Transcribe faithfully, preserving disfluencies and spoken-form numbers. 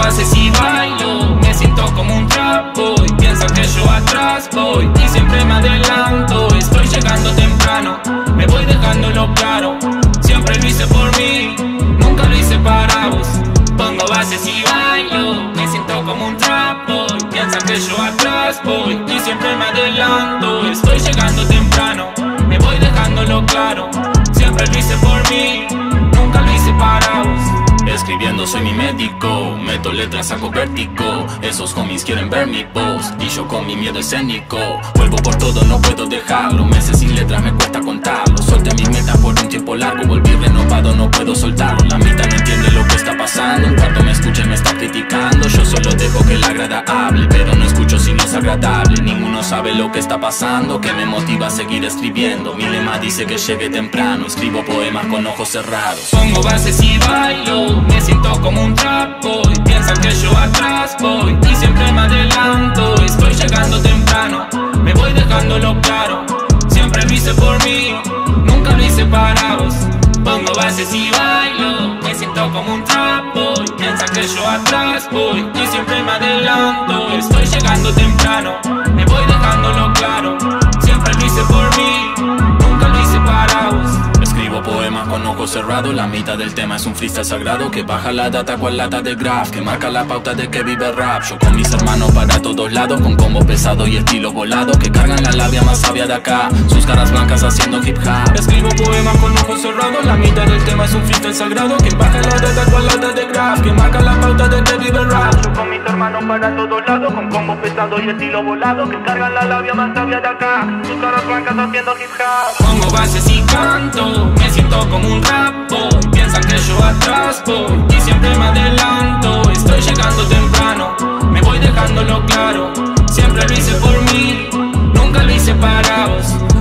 bases y bailo, me siento como un trapo y piensan que yo atrás voy y siempre me adelanto. Estoy llegando temprano, me voy dejándolo claro. Siempre lo hice por mí, nunca lo hice para vos. Pongo bases y bailo, me siento como un trapo y piensan que yo atrás voy y siempre me adelanto. Estoy llegando temprano, me voy dejándolo claro. Siempre lo hice por mí, nunca lo hice para vos. Escribiendo soy mi médico, meto letras, saco vértigo. Esos homies quieren ver mi post y yo con mi miedo escénico vuelvo por todo, no puedo dejarlo. Meses sin letras me cuesta contarlo. Solté mis metas por un tiempo largo, volví renovado, no puedo soltarlo. La mitad no entiende lo que está pasando, un cuarto me escucha y me está criticando. Yo solo dejo que la grada hable, pero no escucho si no es agradable. Ninguno sabe lo que está pasando, que me motiva a seguir escribiendo. Mi lema dice que llegue temprano, escribo poemas con ojos cerrados. Pongo bases y bailo, me siento como un trapo y piensan que yo atrás voy y siempre me adelanto. Estoy llegando temprano, me voy dejándolo claro. Siempre lo hice por mí, nunca lo hice para vos. Pongo bases y bailo, me siento como un trapo y piensan que yo atrás voy y siempre me adelanto. Estoy llegando temprano, me voy dejándolo claro. Siempre lo hice por mí, nunca lo hice para vos. Escribo poemas con ojos cerrados, la mitad del tema es un freestyle sagrado que baja la data cual lata de graph, que marca la pauta de que vive rap. Yo con mis hermanos para todos lados, con combo pesado y estilo volado, que cargan la labia más sabia de acá, sus caras blancas haciendo hip hop. Escribo poemas con ojos cerrados, la mitad del tema es un freestyle sagrado que baja la data cual lata de graph, que marca la pauta de que vive rap. Yo con mis hermanos para todos lados, con combo pesado y estilo volado, que cargan la labia más sabia de acá, sus caras blancas haciendo hip hop. Pongo bases y canto, me siento como un rapo y piensan que yo atrás voy y siempre me adelanto. Estoy llegando temprano, me voy dejándolo claro. Siempre lo hice por mí, nunca lo hice para vos.